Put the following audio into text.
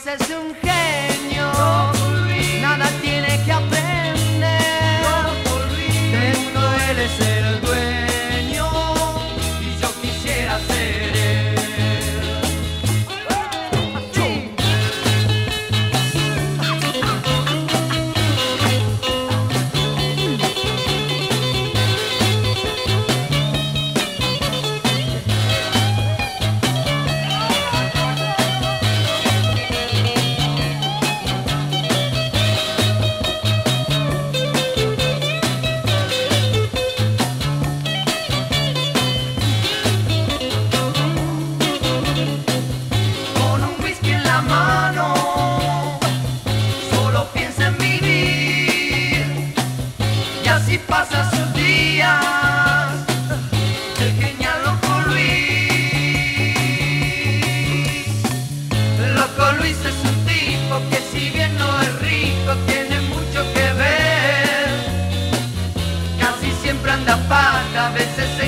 Luis es un genio, nada tiene que aprender. De uno él es el dueño y yo quisiera ser él. Así pasa sus días, el genial Loco Luis. Loco Luis es un tipo que si bien no es rico, tiene mucho que ver. Casi siempre anda pata, a veces